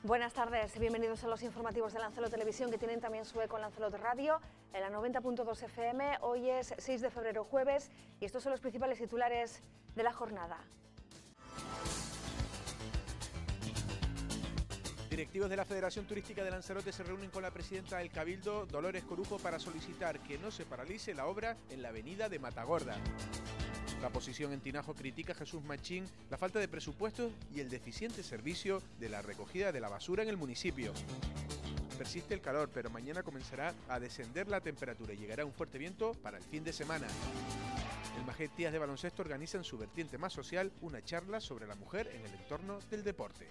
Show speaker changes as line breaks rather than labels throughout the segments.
Buenas tardes, bienvenidos a los informativos de Lanzarote Televisión, que tienen también su eco en Lanzarote Radio, en la 90.2 FM. Hoy es 6 de febrero, jueves, y estos son los principales titulares de la jornada.
Directivos de la Federación Turística de Lanzarote se reúnen con la presidenta del Cabildo, Dolores Corujo, para solicitar que no se paralice la obra en la avenida de Matagorda. La oposición en Tinajo critica a Jesús Machín la falta de presupuestos y el deficiente servicio de la recogida de la basura en el municipio. Persiste el calor, pero mañana comenzará a descender la temperatura y llegará un fuerte viento para el fin de semana. El Majet Tías de Baloncesto organiza en su vertiente más social una charla sobre la mujer en el entorno del deporte.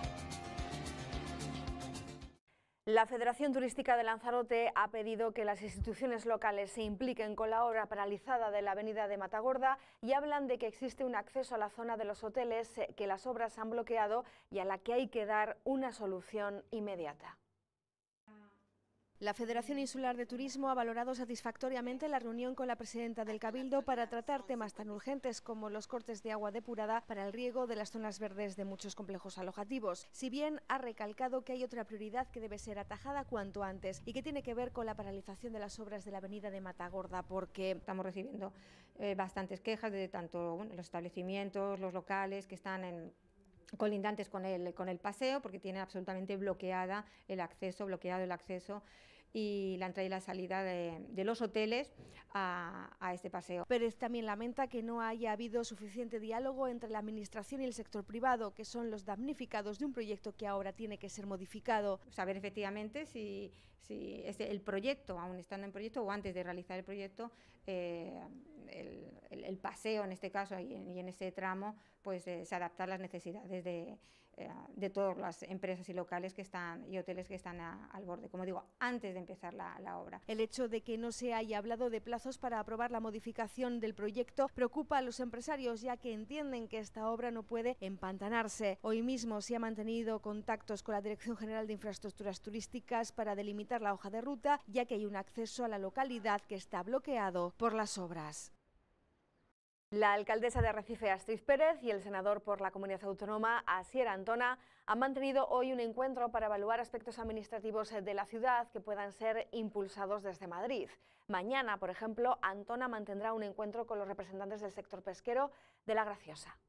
La Federación Turística de Lanzarote ha pedido que las instituciones locales se impliquen con la obra paralizada de la avenida de Matagorda y hablan de que existe un acceso a la zona de los hoteles que las obras han bloqueado y a la que hay que dar una solución inmediata. La Federación Insular de Turismo ha valorado satisfactoriamente la reunión con la presidenta del Cabildo para tratar temas tan urgentes como los cortes de agua depurada para el riego de las zonas verdes de muchos complejos alojativos. Si bien ha recalcado que hay otra prioridad que debe ser atajada cuanto antes y que tiene que ver con la paralización de las obras de la avenida de Matagorda, porque
estamos recibiendo bastantes quejas de tanto los establecimientos, los locales que están colindantes con el paseo, porque tiene absolutamente bloqueado el acceso y la entrada y la salida de los hoteles a este paseo.
Pérez también lamenta que no haya habido suficiente diálogo entre la administración y el sector privado, que son los damnificados de un proyecto que ahora tiene que ser modificado.
Saber efectivamente si el proyecto, aún estando en proyecto o antes de realizar el proyecto, el paseo en este caso y en ese tramo, pues se adapta a las necesidades de todas las empresas y locales que están y hoteles que están al borde, como digo, antes de empezar la obra.
El hecho de que no se haya hablado de plazos para aprobar la modificación del proyecto preocupa a los empresarios, ya que entienden que esta obra no puede empantanarse. Hoy mismo se ha mantenido contactos con la Dirección General de Infraestructuras Turísticas para delimitar la hoja de ruta, ya que hay un acceso a la localidad que está bloqueado por las obras. La alcaldesa de Arrecife, Astrid Pérez, y el senador por la Comunidad Autónoma, Asier Antona, han mantenido hoy un encuentro para evaluar aspectos administrativos de la ciudad que puedan ser impulsados desde Madrid. Mañana, por ejemplo, Antona mantendrá un encuentro con los representantes del sector pesquero de La Graciosa.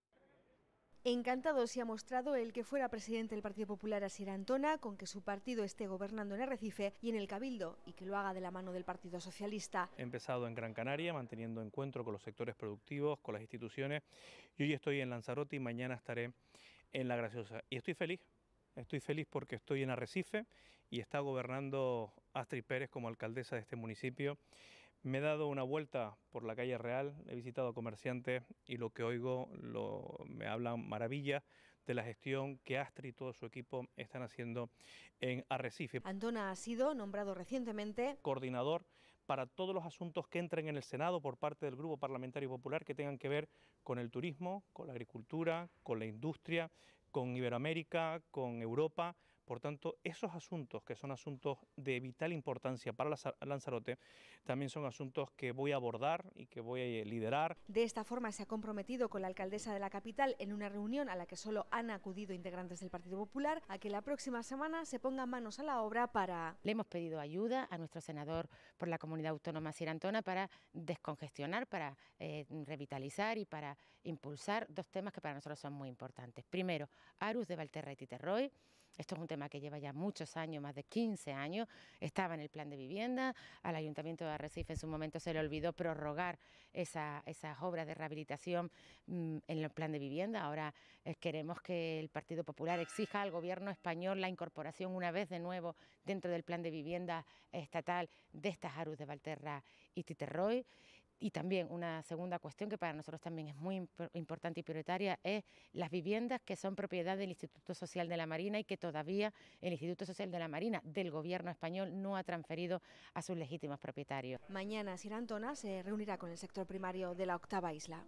Encantado se ha mostrado el que fuera presidente del Partido Popular, Asier Antona, con que su partido esté gobernando en Arrecife y en el Cabildo, y que lo haga de la mano del Partido Socialista.
He empezado en Gran Canaria, manteniendo encuentro con los sectores productivos, con las instituciones, y hoy estoy en Lanzarote y mañana estaré en La Graciosa. Y estoy feliz porque estoy en Arrecife y está gobernando Astrid Pérez como alcaldesa de este municipio. Me he dado una vuelta por la calle Real, he visitado comerciantes y lo que oigo me hablan maravillas de la gestión que Astrid y todo su equipo están haciendo en Arrecife.
Antona ha sido nombrado recientemente
coordinador para todos los asuntos que entren en el Senado por parte del Grupo Parlamentario Popular que tengan que ver con el turismo, con la agricultura, con la industria, con Iberoamérica, con Europa. Por tanto, esos asuntos, que son asuntos de vital importancia para Lanzarote, también son asuntos que voy a abordar y que voy a liderar.
De esta forma se ha comprometido con la alcaldesa de la capital en una reunión a la que solo han acudido integrantes del Partido Popular a que la próxima semana se pongan manos a la obra para...
Le hemos pedido ayuda a nuestro senador por la Comunidad Autónoma, Asier Antona, para descongestionar, para revitalizar y para impulsar dos temas que para nosotros son muy importantes. Primero, Arús de Valterra y Titerroi. Esto es un tema que lleva ya muchos años, más de 15 años, estaba en el plan de vivienda. Al Ayuntamiento de Arrecife en su momento se le olvidó prorrogar esas obras de rehabilitación en el plan de vivienda. Ahora queremos que el Partido Popular exija al Gobierno español la incorporación una vez de nuevo dentro del plan de vivienda estatal de estas Arús de Valterra y Titerroi. Y también una segunda cuestión que para nosotros también es muy importante y prioritaria es las viviendas que son propiedad del Instituto Social de la Marina y que todavía el Instituto Social de la Marina del Gobierno español no ha transferido a sus legítimos propietarios.
Mañana Asier Antona se reunirá con el sector primario de la octava isla.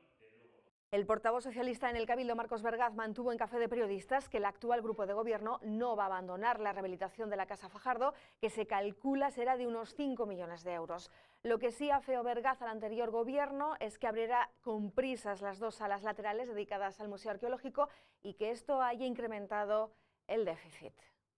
El portavoz socialista en el Cabildo, Marcos Vergaz, mantuvo en Café de Periodistas que el actual grupo de gobierno no va a abandonar la rehabilitación de la Casa Fajardo, que se calcula será de unos 5 millones de euros. Lo que sí afeó Vergaz al anterior gobierno es que abriera con prisas las dos salas laterales dedicadas al Museo Arqueológico y que esto haya incrementado el déficit.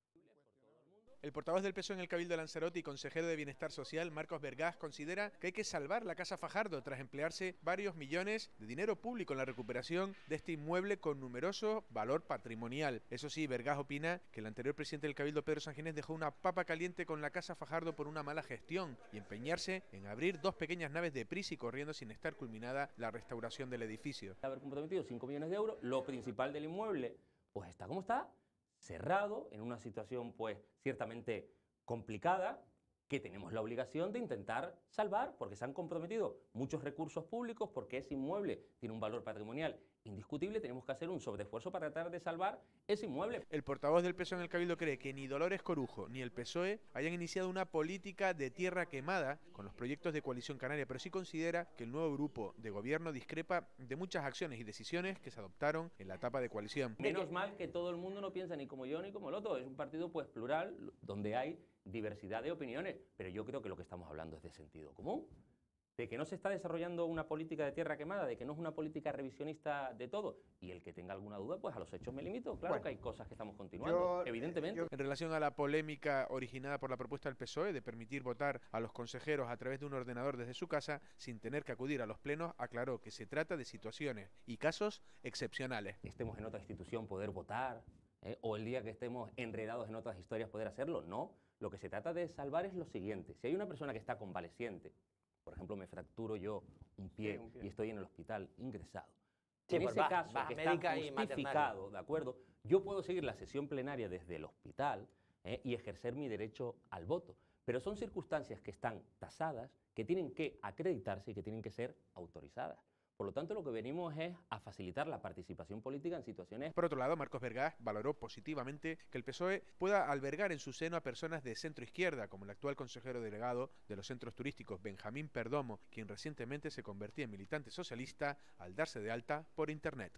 El portavoz del PSOE en el Cabildo de Lanzarote y consejero de Bienestar Social, Marcos Vergás, considera que hay que salvar la Casa Fajardo tras emplearse varios millones de dinero público en la recuperación de este inmueble con numeroso valor patrimonial. Eso sí, Vergás opina que el anterior presidente del Cabildo, Pedro Sanginés, dejó una papa caliente con la Casa Fajardo por una mala gestión y empeñarse en abrir 2 pequeñas naves deprisa y corriendo sin estar culminada la restauración del edificio.
Haber comprometido 5 millones de euros, lo principal del inmueble, pues está como está, cerrado, en una situación pues ciertamente complicada, que tenemos la obligación de intentar salvar, porque se han comprometido muchos recursos públicos, porque ese inmueble tiene un valor patrimonial indiscutible, tenemos que hacer un sobreesfuerzo para tratar de salvar ese inmueble.
El portavoz del PSOE en el Cabildo cree que ni Dolores Corujo ni el PSOE hayan iniciado una política de tierra quemada con los proyectos de Coalición Canaria, pero sí considera que el nuevo grupo de gobierno discrepa de muchas acciones y decisiones que se adoptaron en la etapa de coalición.
Menos mal que todo el mundo no piensa ni como yo ni como el otro, es un partido pues plural, donde hay diversidad de opiniones, pero yo creo que lo que estamos hablando es de sentido común, de que no se está desarrollando una política de tierra quemada, de que no es una política revisionista de todo, y el que tenga alguna duda, pues a los hechos me limito. Claro, bueno, que hay cosas que estamos continuando, evidentemente.
En relación a la polémica originada por la propuesta del PSOE de permitir votar a los consejeros a través de un ordenador desde su casa sin tener que acudir a los plenos, aclaró que se trata de situaciones y casos excepcionales.
Estemos en otra institución, poder votar, o el día que estemos enredados en otras historias poder hacerlo, no. Lo que se trata de salvar es lo siguiente: si hay una persona que está convaleciente, por ejemplo, me fracturo yo un pie y estoy en el hospital ingresado, en ese caso que está justificado, ¿de acuerdo? Yo puedo seguir la sesión plenaria desde el hospital y ejercer mi derecho al voto, pero son circunstancias que están tasadas, que tienen que acreditarse y que tienen que ser autorizadas. Por lo tanto, lo que venimos es a facilitar la participación política en situaciones...
Por otro lado, Marcos Vergás valoró positivamente que el PSOE pueda albergar en su seno a personas de centro-izquierda, como el actual consejero delegado de los centros turísticos, Benjamín Perdomo, quien recientemente se convertía en militante socialista al darse de alta por Internet.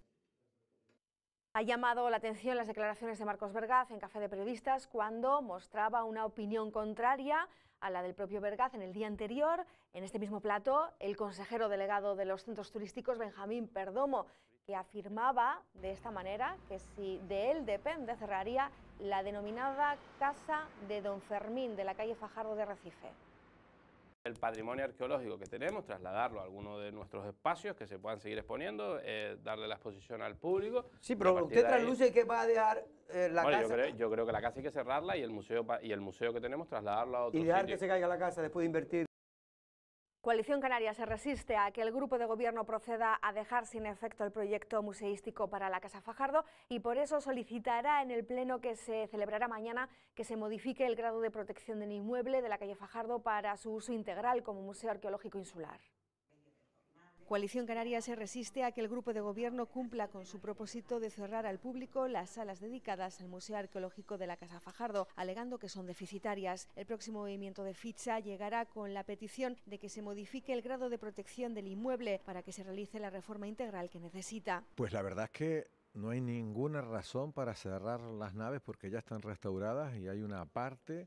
Ha llamado la atención las declaraciones de Marcos Vergás en Café de Periodistas cuando mostraba una opinión contraria a la del propio Vergás en el día anterior. En este mismo plató, el consejero delegado de los centros turísticos, Benjamín Perdomo, que afirmaba de esta manera que si de él depende cerraría la denominada Casa de Don Fermín de la calle Fajardo de Recife.
El patrimonio arqueológico que tenemos, trasladarlo a alguno de nuestros espacios que se puedan seguir exponiendo, darle la exposición al público.
Sí, pero usted trasluce que va a dejar la casa.
Yo creo que la casa hay que cerrarla y el museo que tenemos trasladarlo a otro
sitio. Y dejar
sitio.
Que se caiga la casa después de invertir.
Coalición Canaria se resiste a que el grupo de gobierno proceda a dejar sin efecto el proyecto museístico para la Casa Fajardo y por eso solicitará en el pleno que se celebrará mañana que se modifique el grado de protección del inmueble de la calle Fajardo para su uso integral como museo arqueológico insular. Coalición Canaria se resiste a que el grupo de gobierno cumpla con su propósito de cerrar al público las salas dedicadas al Museo Arqueológico de la Casa Fajardo, alegando que son deficitarias. El próximo movimiento de ficha llegará con la petición de que se modifique el grado de protección del inmueble para que se realice la reforma integral que necesita.
Pues la verdad es que no hay ninguna razón para cerrar las naves porque ya están restauradas y hay una parte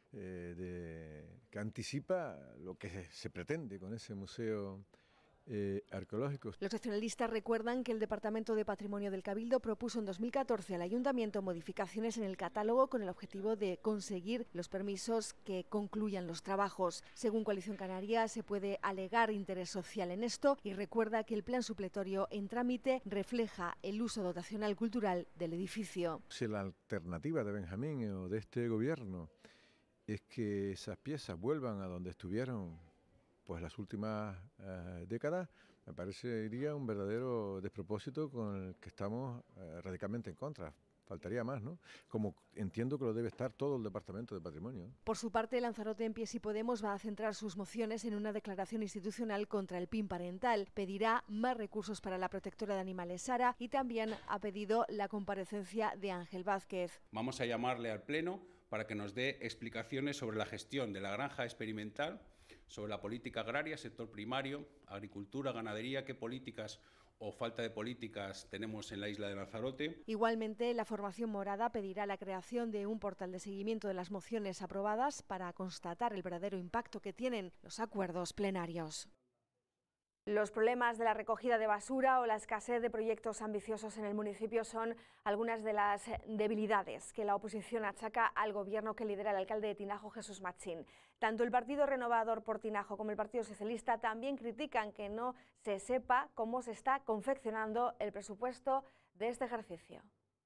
que anticipa lo que se pretende con ese museo arqueológicos.
Los nacionalistas recuerdan que el Departamento de Patrimonio del Cabildo propuso en 2014 al Ayuntamiento modificaciones en el catálogo con el objetivo de conseguir los permisos que concluyan los trabajos. Según Coalición Canaria, se puede alegar interés social en esto y recuerda que el plan supletorio en trámite refleja el uso dotacional cultural del edificio.
Si la alternativa de Benjamín o de este gobierno es que esas piezas vuelvan a donde estuvieron pues las últimas décadas, me parecería un verdadero despropósito con el que estamos radicalmente en contra. Faltaría más, ¿no? Como entiendo que lo debe estar todo el Departamento de Patrimonio.
Por su parte, Lanzarote en Pies y Podemos va a centrar sus mociones en una declaración institucional contra el PIN parental. Pedirá más recursos para la protectora de animales Sara y también ha pedido la comparecencia de Ángel Vázquez.
Vamos a llamarle al Pleno para que nos dé explicaciones sobre la gestión de la granja experimental, sobre la política agraria, sector primario, agricultura, ganadería, qué políticas o falta de políticas tenemos en la isla de Lanzarote.
Igualmente, la formación morada pedirá la creación de un portal de seguimiento de las mociones aprobadas para constatar el verdadero impacto que tienen los acuerdos plenarios. Los problemas de la recogida de basura o la escasez de proyectos ambiciosos en el municipio son algunas de las debilidades que la oposición achaca al gobierno que lidera el alcalde de Tinajo, Jesús Machín. Tanto el Partido Renovador por Tinajo como el Partido Socialista también critican que no se sepa cómo se está confeccionando el presupuesto de este ejercicio.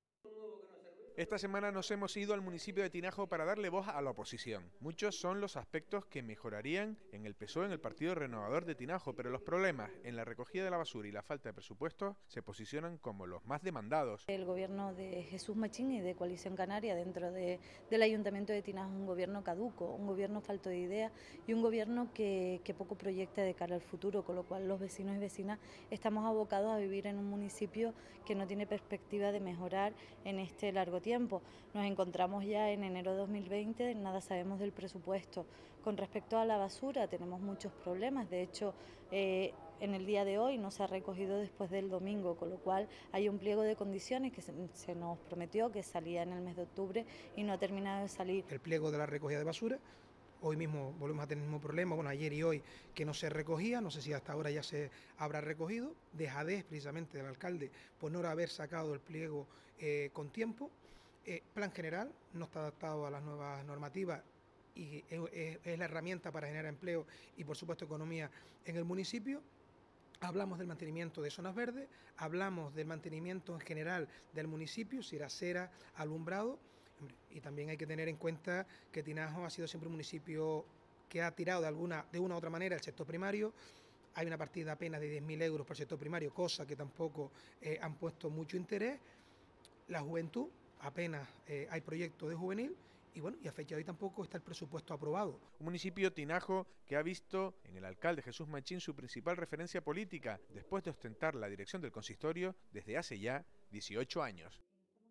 Esta semana nos hemos ido al municipio de Tinajo para darle voz a la oposición. Muchos son los aspectos que mejorarían en el PSOE, en el Partido Renovador de Tinajo, pero los problemas en la recogida de la basura y la falta de presupuestos se posicionan como los más demandados.
El gobierno de Jesús Machín y de Coalición Canaria dentro del Ayuntamiento de Tinajo es un gobierno caduco, un gobierno falto de ideas y un gobierno que poco proyecta de cara al futuro, con lo cual los vecinos y vecinas estamos abocados a vivir en un municipio que no tiene perspectiva de mejorar en este largo tiempo. Nos encontramos ya en enero de 2020, nada sabemos del presupuesto. Con respecto a la basura tenemos muchos problemas, de hecho en el día de hoy no se ha recogido después del domingo, con lo cual hay un pliego de condiciones que se nos prometió que salía en el mes de octubre y no ha terminado de salir.
El pliego de la recogida de basura, hoy mismo volvemos a tener el mismo problema, bueno, ayer y hoy que no se recogía, no sé si hasta ahora ya se habrá recogido, dejadez precisamente del alcalde por no haber sacado el pliego con tiempo. Plan general no está adaptado a las nuevas normativas y es la herramienta para generar empleo y por supuesto economía en el municipio. Hablamos del mantenimiento de zonas verdes, hablamos del mantenimiento en general del municipio, si era acera, alumbrado, y también hay que tener en cuenta que Tinajo ha sido siempre un municipio que ha tirado de una u otra manera el sector primario. Hay una partida apenas de 10.000 euros por el sector primario, cosa que tampoco han puesto mucho interés. La juventud, apenas hay proyectos de juvenil y bueno, y a fecha de hoy tampoco está el presupuesto aprobado.
Un municipio, Tinajo, que ha visto en el alcalde Jesús Machín su principal referencia política, después de ostentar la dirección del consistorio desde hace ya 18 años.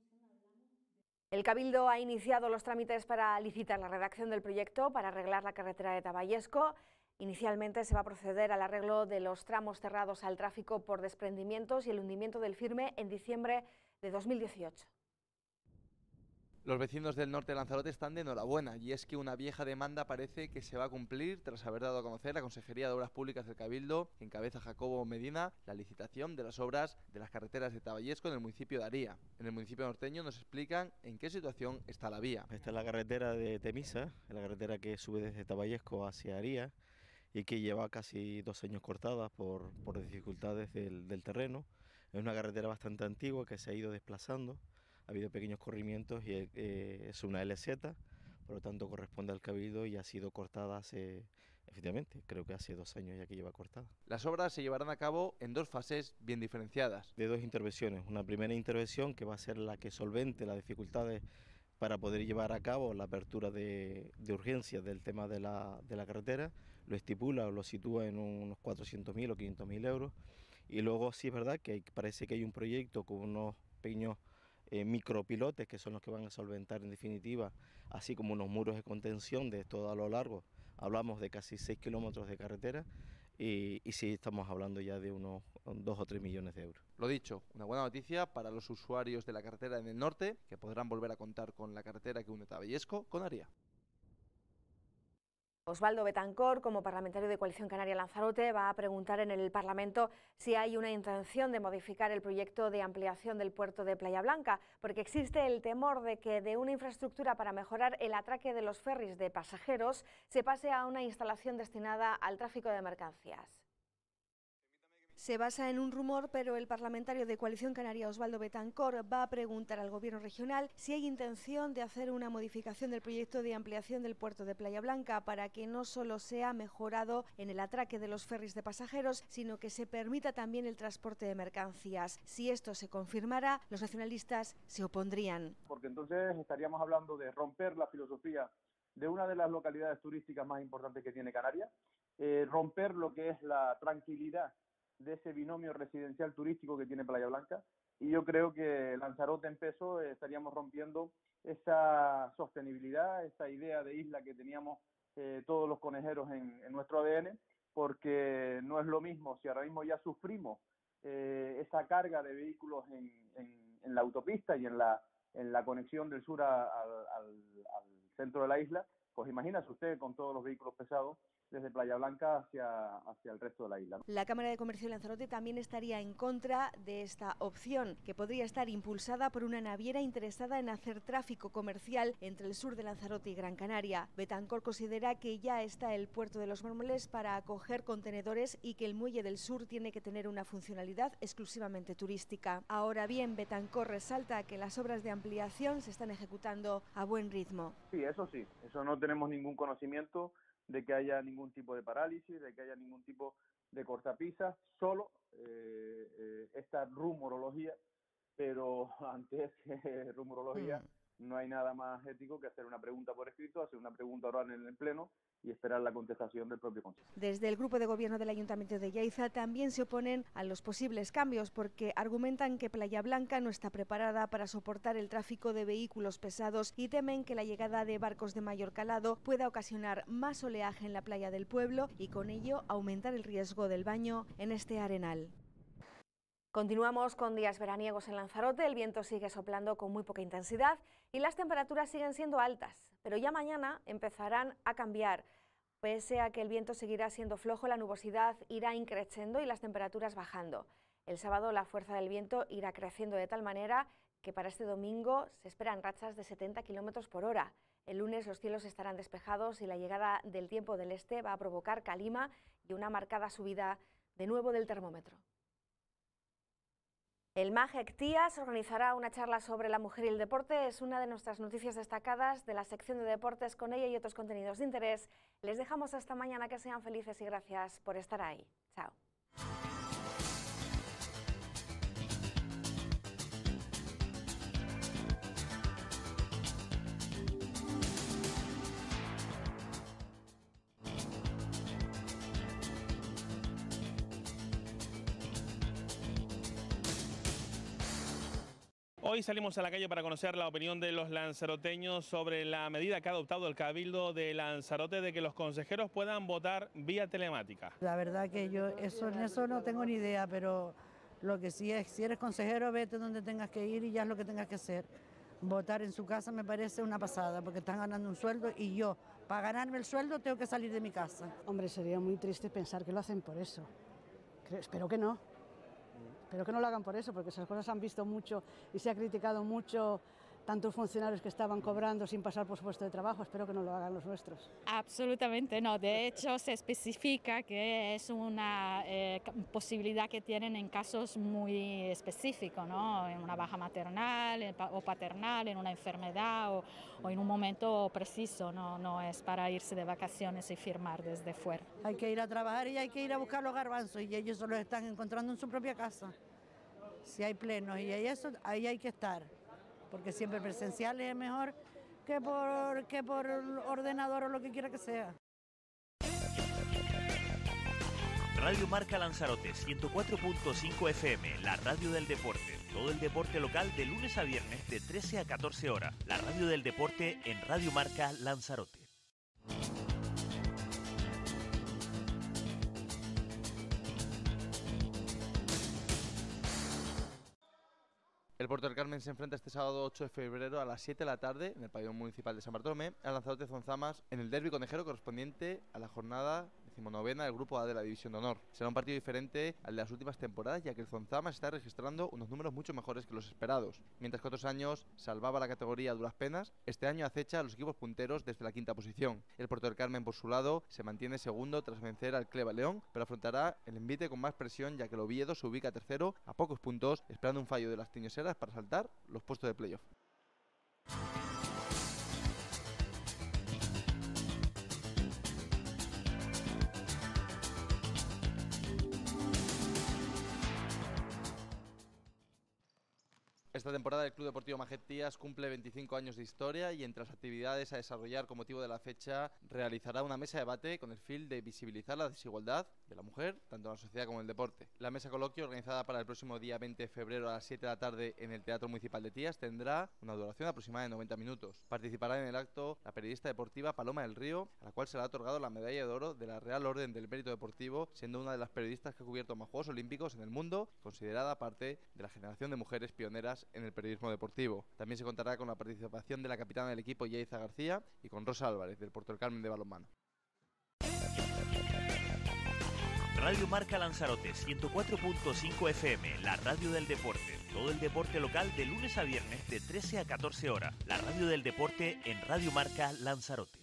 El Cabildo ha iniciado los trámites para licitar la redacción del proyecto para arreglar la carretera de Taballesco. Inicialmente se va a proceder al arreglo de los tramos cerrados al tráfico por desprendimientos y el hundimiento del firme en diciembre de 2018.
Los vecinos del norte de Lanzarote están de enhorabuena y es que una vieja demanda parece que se va a cumplir tras haber dado a conocer la Consejería de Obras Públicas del Cabildo, que encabeza Jacobo Medina, la licitación de las obras de las carreteras de Taballesco en el municipio de Aría. En el municipio norteño nos explican en qué situación está la vía.
Esta es la carretera de Temisa, la carretera que sube desde Taballesco hacia Aría y que lleva casi 2 años cortada por dificultades del terreno. Es una carretera bastante antigua que se ha ido desplazando. Ha habido pequeños corrimientos y es una LZ, por lo tanto corresponde al Cabildo y ha sido cortada hace, efectivamente, creo que hace 2 años ya que lleva cortada.
Las obras se llevarán a cabo en 2 fases bien diferenciadas.
De 2 intervenciones. Una primera intervención que va a ser la que solvente las dificultades para poder llevar a cabo la apertura de urgencia del tema de la carretera. Lo estipula o lo sitúa en unos 400.000 o 500.000 euros. Y luego sí es verdad que parece que hay un proyecto con unos pequeños micropilotes que son los que van a solventar en definitiva, así como unos muros de contención de todo a lo largo. Hablamos de casi 6 kilómetros de carretera y sí estamos hablando ya de unos 2 o 3 millones de euros.
Lo dicho, una buena noticia para los usuarios de la carretera en el norte, que podrán volver a contar con la carretera que une Taballesco con Aría.
Osvaldo Betancor, como parlamentario de Coalición Canaria Lanzarote, va a preguntar en el Parlamento si hay una intención de modificar el proyecto de ampliación del puerto de Playa Blanca, porque existe el temor de que de una infraestructura para mejorar el atraque de los ferris de pasajeros se pase a una instalación destinada al tráfico de mercancías. Se basa en un rumor, pero el parlamentario de Coalición Canaria, Osvaldo Betancor, va a preguntar al Gobierno regional si hay intención de hacer una modificación del proyecto de ampliación del puerto de Playa Blanca para que no solo sea mejorado en el atraque de los ferris de pasajeros, sino que se permita también el transporte de mercancías. Si esto se confirmara, los nacionalistas se opondrían.
Porque entonces estaríamos hablando de romper la filosofía de una de las localidades turísticas más importantes que tiene Canarias, romper lo que es la tranquilidad de ese binomio residencial turístico que tiene Playa Blanca, y yo creo que Lanzarote en peso estaríamos rompiendo esa sostenibilidad, esa idea de isla que teníamos todos los conejeros en nuestro ADN, porque no es lo mismo si ahora mismo ya sufrimos esa carga de vehículos en la autopista y en la conexión del sur al centro de la isla, pues imagínese usted con todos los vehículos pesados desde Playa Blanca hacia el resto de la isla.
La Cámara de Comercio de Lanzarote también estaría en contra de esta opción, que podría estar impulsada por una naviera interesada en hacer tráfico comercial entre el sur de Lanzarote y Gran Canaria. Betancor considera que ya está el puerto de Los Mármoles para acoger contenedores y que el muelle del sur tiene que tener una funcionalidad exclusivamente turística. Ahora bien, Betancor resalta que las obras de ampliación se están ejecutando a buen ritmo.
Sí, eso no tenemos ningún conocimiento de que haya ningún tipo de parálisis, de que haya ningún tipo de cortapisas, solo esta rumorología, pero ante esa rumorología no hay nada más ético que hacer una pregunta por escrito, hacer una pregunta oral en el Pleno y esperar la contestación del propio Consejo.
Desde el grupo de gobierno del Ayuntamiento de Yaiza también se oponen a los posibles cambios porque argumentan que Playa Blanca no está preparada para soportar el tráfico de vehículos pesados y temen que la llegada de barcos de mayor calado pueda ocasionar más oleaje en la playa del pueblo y con ello aumentar el riesgo del baño en este arenal. Continuamos con días veraniegos en Lanzarote, el viento sigue soplando con muy poca intensidad y las temperaturas siguen siendo altas, pero ya mañana empezarán a cambiar. Pese a que el viento seguirá siendo flojo, la nubosidad irá increciendo y las temperaturas bajando. El sábado la fuerza del viento irá creciendo de tal manera que para este domingo se esperan rachas de 70 km por hora. El lunes los cielos estarán despejados y la llegada del tiempo del este va a provocar calima y una marcada subida de nuevo del termómetro. El MAGEC TIAS organizará una charla sobre la mujer y el deporte. Es una de nuestras noticias destacadas de la sección de deportes. Con ella y otros contenidos de interés les dejamos hasta mañana. Que sean felices y gracias por estar ahí. Chao.
Hoy salimos a la calle para conocer la opinión de los lanzaroteños sobre la medida que ha adoptado el Cabildo de Lanzarote de que los consejeros puedan votar vía telemática.
La verdad que yo en eso no tengo ni idea, pero lo que sí es, si eres consejero, vete donde tengas que ir y ya es lo que tengas que hacer. Votar en su casa me parece una pasada, porque están ganando un sueldo y yo, para ganarme el sueldo, tengo que salir de mi casa.
Hombre, sería muy triste pensar que lo hacen por eso. Espero que no. Espero que no lo hagan por eso, porque esas cosas se han visto mucho y se ha criticado mucho tantos funcionarios que estaban cobrando sin pasar por su puesto de trabajo. Espero que no lo hagan los nuestros.
Absolutamente no. De hecho, se especifica que es una posibilidad que tienen en casos muy específicos, ¿no? En una baja maternal o paternal, en una enfermedad o en un momento preciso. No es para irse de vacaciones y firmar desde fuera.
Hay que ir a trabajar y hay que ir a buscar los garbanzos y ellos se los están encontrando en su propia casa. Si hay plenos y hay eso, ahí hay que estar. Porque siempre presencial es mejor que por ordenador o lo que quiera que sea.
Radio Marca Lanzarote, 104.5 FM, la radio del deporte. Todo el deporte local de lunes a viernes de 13 a 14 horas. La radio del deporte en Radio Marca Lanzarote.
El Puerto del Carmen se enfrenta este sábado 8 de febrero a las 7 de la tarde en el pabellón municipal de San Bartolomé al Lanzarote Zonzamas en el derbi conejero correspondiente a la jornada 19ª del Grupo A de la División de Honor. Será un partido diferente al de las últimas temporadas, ya que el Zonzamas está registrando unos números mucho mejores que los esperados. Mientras que otros años salvaba la categoría a duras penas, este año acecha a los equipos punteros desde la 5ª posición. El Puerto del Carmen, por su lado, se mantiene segundo tras vencer al Cleva León, pero afrontará el envite con más presión, ya que el Oviedo se ubica tercero a pocos puntos, esperando un fallo de las tiñoseras para saltar los puestos de playoff. Esta temporada el Club Deportivo MAGEC TIAS cumple 25 años de historia y entre las actividades a desarrollar con motivo de la fecha realizará una mesa de debate con el fin de visibilizar la desigualdad de la mujer, tanto en la sociedad como en el deporte. La mesa coloquio, organizada para el próximo día 20 de febrero a las 7 de la tarde en el Teatro Municipal de TIAS, tendrá una duración aproximada de 90 minutos. Participará en el acto la periodista deportiva Paloma del Río, a la cual se le ha otorgado la medalla de oro de la Real Orden del Mérito Deportivo, siendo una de las periodistas que ha cubierto más Juegos Olímpicos en el mundo, considerada parte de la generación de mujeres pioneras en el periodismo deportivo. También se contará con la participación de la capitana del equipo, Yaiza García, y con Rosa Álvarez, del Puerto del Carmen de balonmano.
Radio Marca Lanzarote, 104.5 FM, la radio del deporte. Todo el deporte local de lunes a viernes de 13 a 14 horas. La radio del deporte en Radio Marca Lanzarote.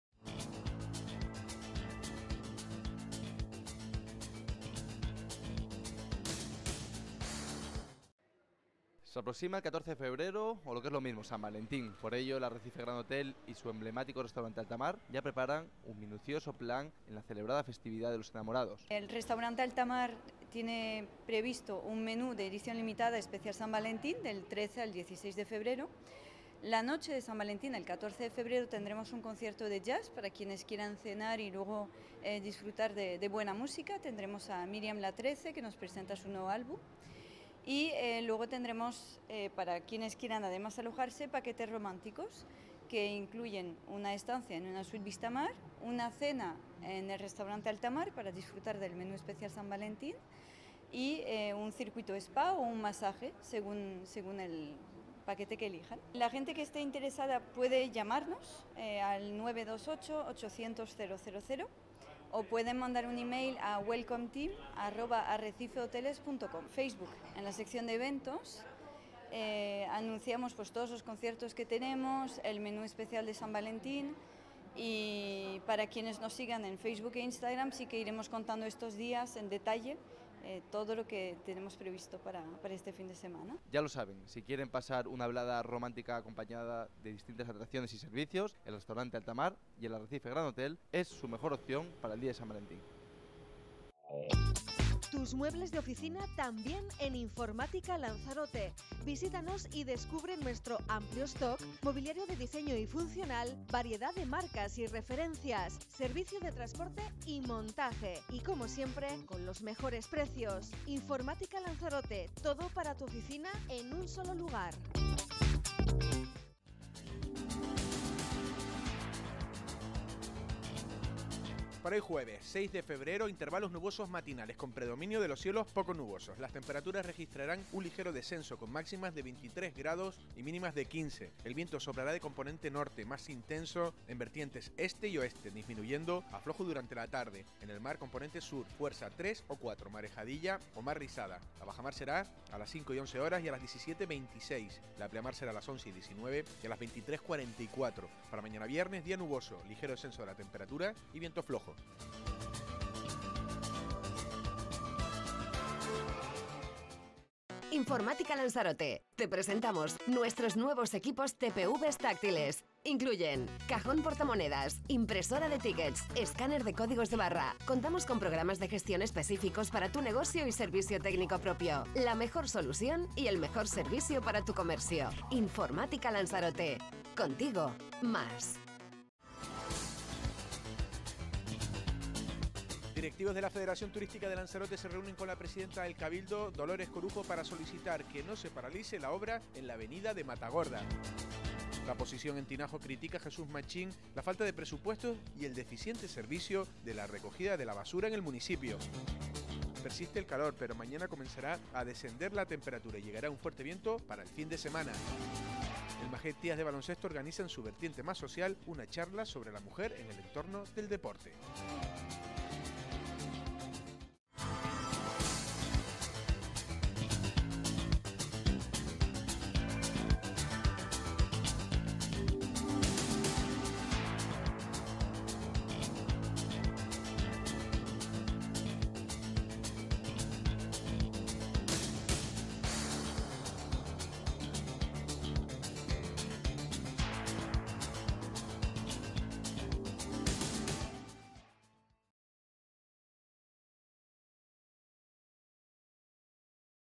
Se aproxima el 14 de febrero, o lo que es lo mismo, San Valentín. Por ello, el Arrecife Gran Hotel y su emblemático restaurante Altamar ya preparan un minucioso plan en la celebrada festividad de los enamorados.
El restaurante Altamar tiene previsto un menú de edición limitada especial San Valentín del 13 al 16 de febrero. La noche de San Valentín, el 14 de febrero, tendremos un concierto de jazz para quienes quieran cenar y luego disfrutar de buena música. Tendremos a Miriam La 13, que nos presenta su nuevo álbum. Y luego tendremos, para quienes quieran además alojarse, paquetes románticos que incluyen una estancia en una suite Vista Mar, una cena en el restaurante Altamar para disfrutar del menú especial San Valentín y un circuito spa o un masaje según el paquete que elijan. La gente que esté interesada puede llamarnos al 928-800-000 o pueden mandar un email a welcometeam@arrecifehoteles.com. Facebook, en la sección de eventos, anunciamos pues todos los conciertos que tenemos, el menú especial de San Valentín, y para quienes nos sigan en Facebook e Instagram sí que iremos contando estos días en detalle todo lo que tenemos previsto para este fin de semana.
Ya lo saben, si quieren pasar una velada romántica acompañada de distintas atracciones y servicios, el restaurante Altamar y el Arrecife Gran Hotel es su mejor opción para el día de San Valentín.
Tus muebles de oficina también en Informática Lanzarote. Visítanos y descubre nuestro amplio stock, mobiliario de diseño y funcional, variedad de marcas y referencias, servicio de transporte y montaje. Y como siempre, con los mejores precios. Informática Lanzarote, todo para tu oficina en un solo lugar.
Para hoy jueves, 6 de febrero, intervalos nubosos matinales con predominio de los cielos poco nubosos. Las temperaturas registrarán un ligero descenso con máximas de 23 grados y mínimas de 15. El viento soplará de componente norte, más intenso en vertientes este y oeste, disminuyendo a flojo durante la tarde. En el mar, componente sur, fuerza 3 o 4, marejadilla o mar rizada. La bajamar será a las 5 y 11 horas y a las 17:26. La pleamar será a las 11 y 19 y a las 23:44. Para mañana viernes, día nuboso, ligero descenso de la temperatura y viento flojo.
Informática Lanzarote. Te presentamos nuestros nuevos equipos TPVs táctiles. Incluyen cajón portamonedas, impresora de tickets, escáner de códigos de barra. Contamos con programas de gestión específicos para tu negocio y servicio técnico propio. La mejor solución y el mejor servicio para tu comercio. Informática Lanzarote. Contigo, más.
Directivos de la Federación Turística de Lanzarote se reúnen con la presidenta del Cabildo, Dolores Corujo, para solicitar que no se paralice la obra en la avenida de Matagorda. La oposición en Tinajo critica a Jesús Machín la falta de presupuestos y el deficiente servicio de la recogida de la basura en el municipio. Persiste el calor, pero mañana comenzará a descender la temperatura y llegará un fuerte viento para el fin de semana. El Majet Tías de Baloncesto organiza en su vertiente más social una charla sobre la mujer en el entorno del deporte.